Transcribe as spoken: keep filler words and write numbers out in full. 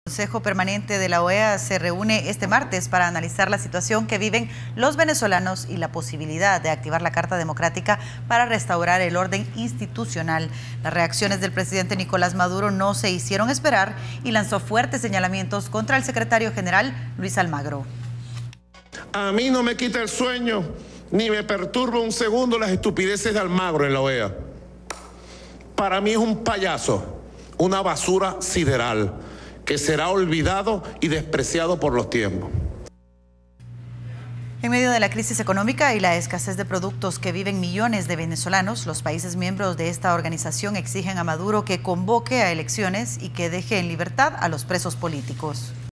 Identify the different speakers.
Speaker 1: El Consejo Permanente de la O E A se reúne este martes para analizar la situación que viven los venezolanos y la posibilidad de activar la Carta Democrática para restaurar el orden institucional. Las reacciones del presidente Nicolás Maduro no se hicieron esperar y lanzó fuertes señalamientos contra el secretario general Luis Almagro.
Speaker 2: A mí no me quita el sueño ni me perturba un segundo las estupideces de Almagro en la O E A. Para mí es un payaso, una basura sideral, que será olvidado y despreciado por los tiempos.
Speaker 1: En medio de la crisis económica y la escasez de productos que viven millones de venezolanos, los países miembros de esta organización exigen a Maduro que convoque a elecciones y que deje en libertad a los presos políticos.